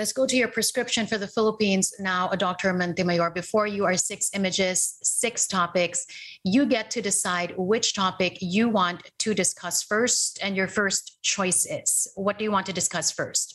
let's go to your prescription for the Philippines now, Dr. Montemayor. Before you are 6 images, 6 topics. You get to decide which topic you want to discuss first, and your first choice is. What do you want to discuss first?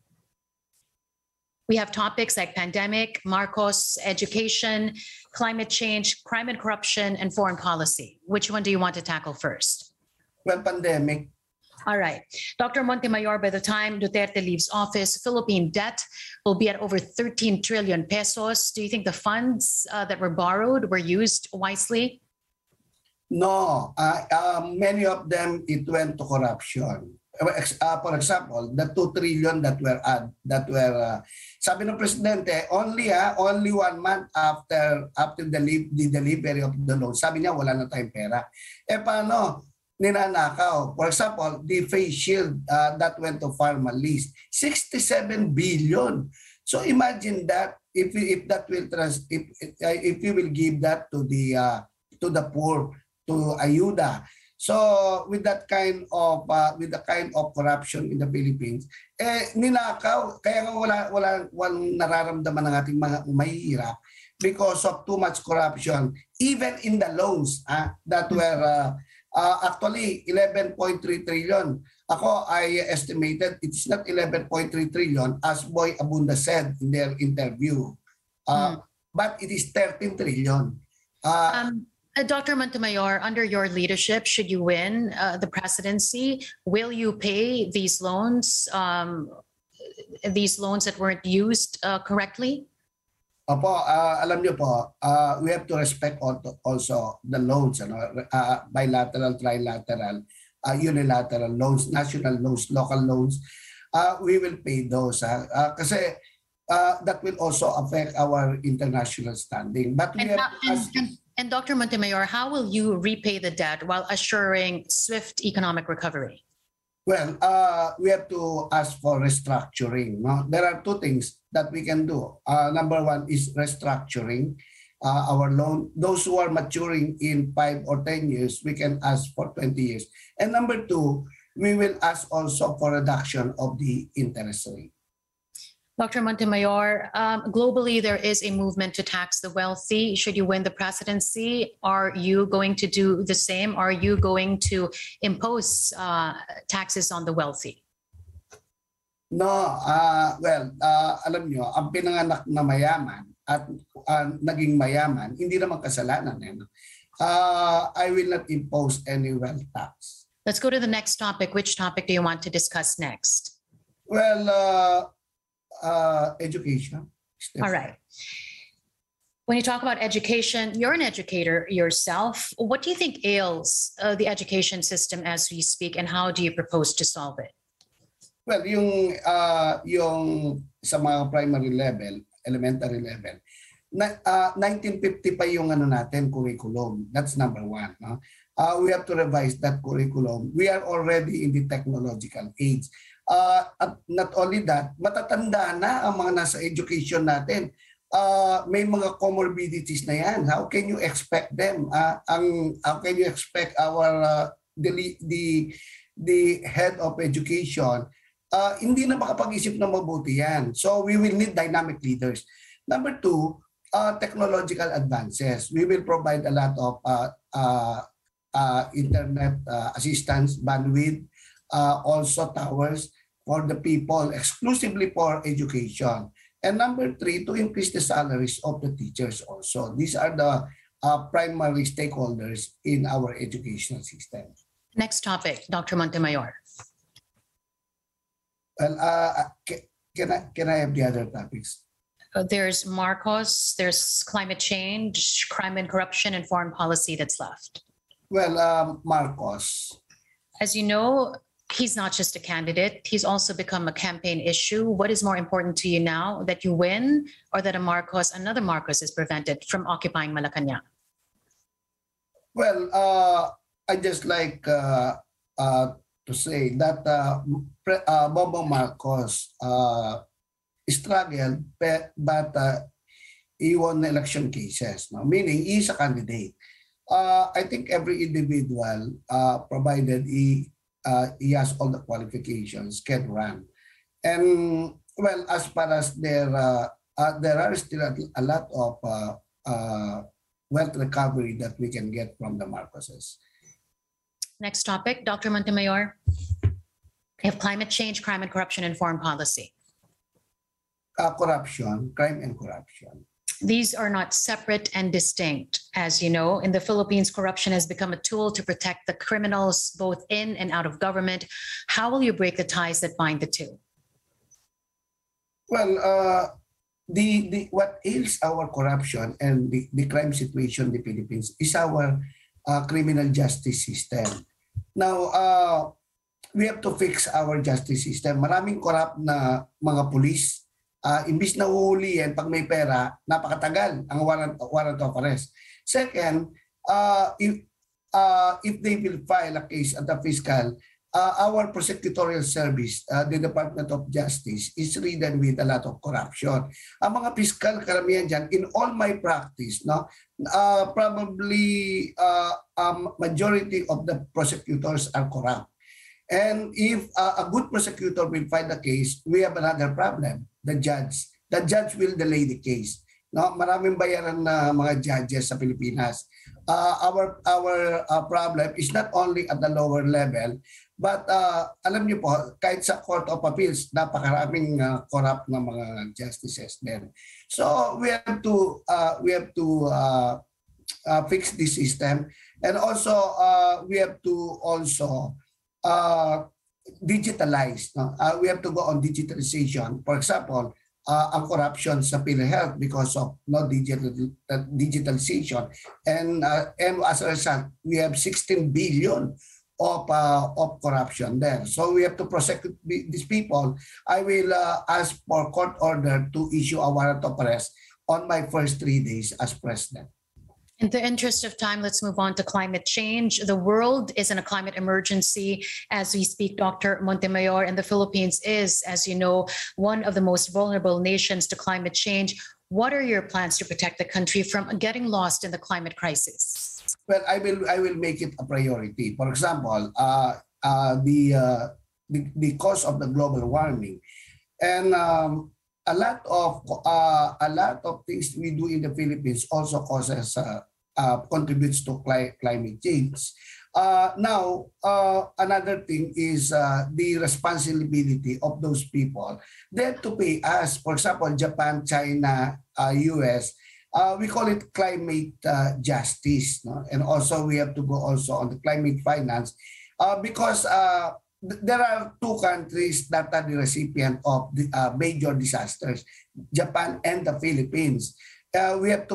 We have topics like pandemic, Marcos, education, climate change, crime and corruption, and foreign policy. Which one do you want to tackle first? Well, pandemic. All right. Dr. Montemayor, by the time Duterte leaves office, Philippine debt will be at over 13 trillion pesos. Do you think the funds that were borrowed were used wisely? No. Many of them, it went to corruption. For example, the 2 trillion that were sabi ng presidente, only 1 month after the delivery of the loan, sabi niya wala na tayong pera. Paano ninanakaw? For example, the face shield that went to Pharma List, 67 billion. So imagine that if you will give that to the poor, to ayuda. So with the kind of corruption in the Philippines, ninakaw, kaya nga walang nararamdaman ng ating mga mahihirap because of too much corruption, even in the loans that were actually 11.3 trillion. Ako, I estimated it is not 11.3 trillion as Boy Abunda said in their interview, but it is 13 trillion. Dr. Montemayor, under your leadership, should you win the presidency, will you pay these loans that weren't used correctly? Opo, alam niyo po, we have to respect also the loans, bilateral, trilateral, unilateral loans, national loans, local loans. We will pay those kasi that will also affect our international standing. But we And Dr. Montemayor, how will you repay the debt while assuring swift economic recovery? Well, we have to ask for restructuring. No? There are 2 things that we can do. Number 1 is restructuring our loan. Those who are maturing in 5 or 10 years, we can ask for 20 years. And number 2, we will ask also for reduction of the interest rate. Dr. Montemayor, globally, there is a movement to tax the wealthy. Should you win the presidency, are you going to do the same? Are you going to impose taxes on the wealthy? No. Alam nyo, ang pinanganak na mayaman at naging mayaman, hindi naman kasalanan. I will not impose any wealth tax. Let's go to the next topic. Which topic do you want to discuss next? Well, education. All right. When you talk about education, you're an educator yourself. What do you think ails the education system as we speak, and how do you propose to solve it? Well, yung sa mga primary level, elementary level, 1950 pa yung natin curriculum. That's number 1. No? We have to revise that curriculum. We are already in the technological age. At not only that, matatanda na ang mga nasa education natin. May mga comorbidities na yan. How can you expect them? How can you expect our the head of education? Hindi na makapag-isip na mabuti yan. So we will need dynamic leaders. Number 2, technological advances. We will provide a lot of internet assistance, bandwidth, also towers for the people, exclusively for education. And number 3, to increase the salaries of the teachers also. These are the primary stakeholders in our educational system. Next topic, Dr. Montemayor. Well, can I have the other topics? There's Marcos, there's climate change, crime and corruption, and foreign policy that's left. Well, Marcos. As you know, he's not just a candidate. He's also become a campaign issue. What is more important to you now, that you win or that another Marcos is prevented from occupying Malacanang? Well, I just like to say that Bongbong Marcos struggled, but he won election cases. No? Meaning, he's a candidate. I think every individual, provided he has all the qualifications, can run. And Well, as far as there are still a lot of wealth recovery that we can get from the Marcoses. Next topic, Dr. Montemayor. We have climate change, crime and corruption, and foreign policy. Corruption, crime and corruption. These are not separate and distinct. As you know, in the Philippines, corruption has become a tool to protect the criminals both in and out of government. How will you break the ties that bind the two? Well, what ails our corruption and the crime situation in the Philippines is our criminal justice system. Now, we have to fix our justice system. Maraming corrupt na mga pulis. Imbis na uhulihin pag may pera, napakatagal ang warrant of arrest. Second, if they will file a case at the fiscal, our prosecutorial service, the Department of Justice, is ridden with a lot of corruption. Ang mga fiscal, karamihan dyan, in all my practice, no, probably majority of the prosecutors are corrupt. And if a good prosecutor will file the case, we have another problem. The judge will delay the case. No, maraming bayaran na mga judges sa Pilipinas. Our problem is not only at the lower level, but alam niyo po, kahit sa Court of Appeals, napakaraming corrupt na mga justices din. So we have to fix this system, and also we have to also digitalize. No? We have to go on digitalization. For example, ang corruption sa PhilHealth because of no digitalization, and as a result, we have 16 billion of corruption there. So we have to prosecute these people. I will ask for court order to issue a warrant of arrest on my first 3 days as president. In the interest of time, let's move on to climate change. The world is in a climate emergency as we speak, Dr. Montemayor, and the Philippines is, as you know, one of the most vulnerable nations to climate change. What are your plans to protect the country from getting lost in the climate crisis? Well, I will make it a priority. For example, the cause of the global warming, and a lot of things we do in the Philippines also contributes to climate change. Now, another thing is the responsibility of those people. They have to pay us. For example, Japan, China, US. We call it climate justice, no? And also we have to go also on the climate finance because there are two countries that are the recipient of the major disasters, Japan and the Philippines. They have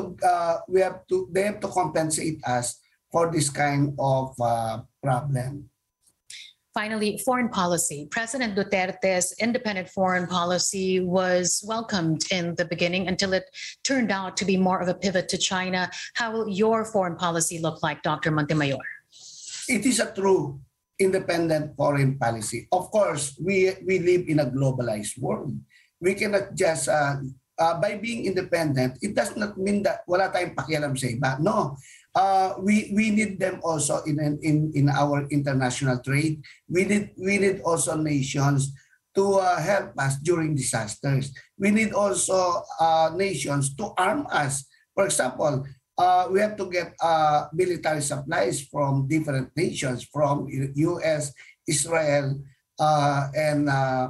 to compensate us for this kind of problem. Finally, foreign policy. President Duterte's independent foreign policy was welcomed in the beginning until it turned out to be more of a pivot to China. How will your foreign policy look like, Dr. Montemayor? It is a true independent foreign policy. Of course, we live in a globalized world. We cannot just, by being independent, it does not mean that wala tayong pakialam sa iba. No. We need them also in our international trade. We need also nations to help us during disasters. We need also nations to arm us. For example, we have to get military supplies from different nations, from US, Israel, and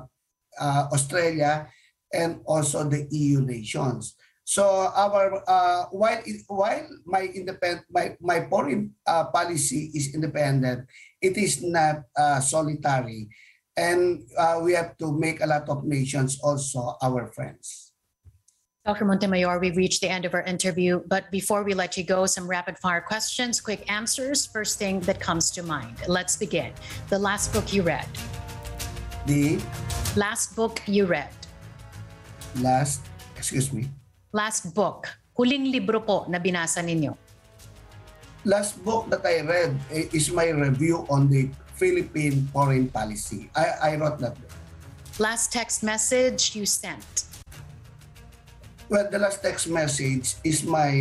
Australia, and also the EU nations. So our while my foreign policy is independent, it is not solitary, and we have to make a lot of nations also our friends. Dr. Montemayor, we've reached the end of our interview, but before we let you go, some rapid fire questions, quick answers. First thing that comes to mind. Let's begin. The last book you read. The last book you read. Last book. Huling libro po na binasa ninyo. Last book that I read is my review on the Philippine foreign policy. I wrote that book. Last text message you sent. Well, the last text message is my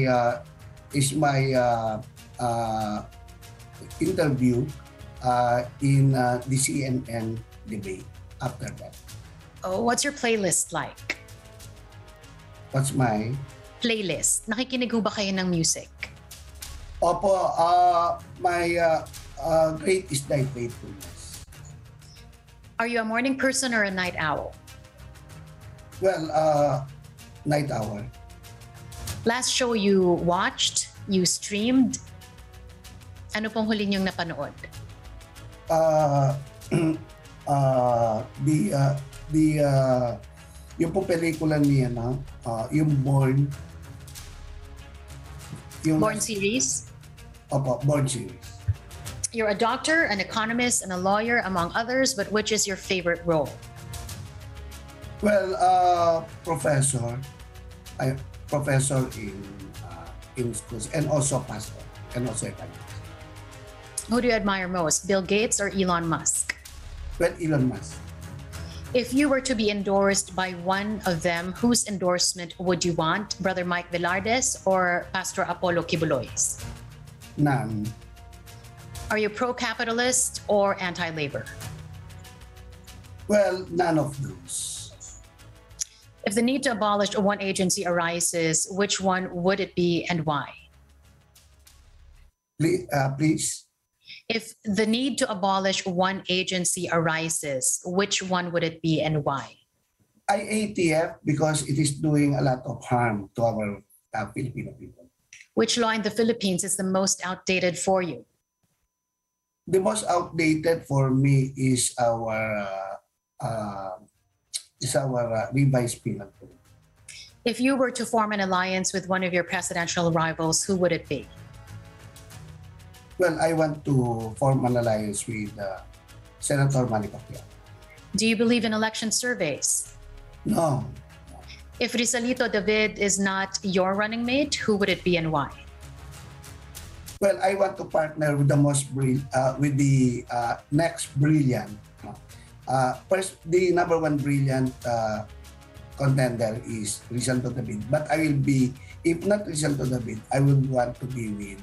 interview in the CNN debate. After that. Oh, what's your playlist like? What's my... Playlist. Nakikinig ho ba kayo ng music? Opo, my great is thy faithfulness. Are you a morning person or a night owl? Well, night hour. Last show you watched, you streamed, ano pong huli niyong napanood? Yung po pelikula niya na, yung Born. Yung, Born series? Opo, Born series. You're a doctor, an economist, and a lawyer, among others, but which is your favorite role? Well, professor in schools, and also pastor, and also evangelist. Who do you admire most, Bill Gates or Elon Musk? Well, Elon Musk. If you were to be endorsed by one of them, whose endorsement would you want? Brother Mike Velardes or Pastor Apollo Kibuloy's? None. Are you pro-capitalist or anti-labor? Well, none of those. If the need to abolish one agency arises, which one would it be and why? Please. If the need to abolish one agency arises, which one would it be and why? IATF, because it is doing a lot of harm to our Filipino people. Which law in the Philippines is the most outdated for you? The most outdated for me is our revised penal code. If you were to form an alliance with one of your presidential rivals, who would it be? Well, I want to form an alliance with Senator Manny Pacquiao. Do you believe in election surveys? No. If Rizalito David is not your running mate, who would it be and why? Well, I want to partner with the next brilliant. First, the number one brilliant contender is Rizalito David. But I will be, if not Rizalito David, I would want to be with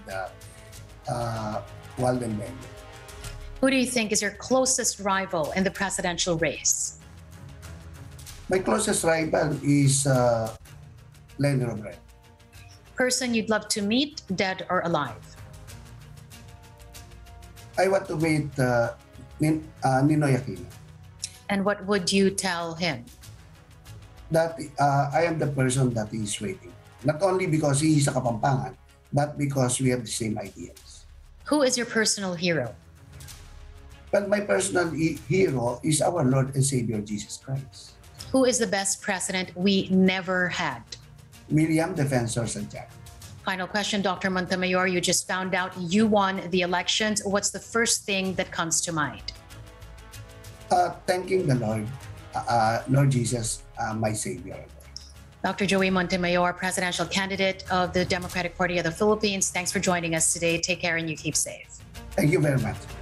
Walden Bengue. Who do you think is your closest rival in the presidential race? My closest rival is Lenny Robredo. Person you'd love to meet, dead or alive? I want to meet Ninoy Aquino. And what would you tell him? That I am the person that he is waiting. Not only because he is a Kapampangan, but because we have the same ideas. Who is your personal hero? But my personal hero is our Lord and Savior Jesus Christ. Who is the best president we never had? Miriam Defensor Santiago. Final question, Dr. Montemayor. You just found out you won the elections. What's the first thing that comes to mind? Thanking the Lord, Lord Jesus, my Savior. Dr. Joey Montemayor, presidential candidate of the Democratic Party of the Philippines. Thanks for joining us today. Take care and you keep safe. Thank you very much.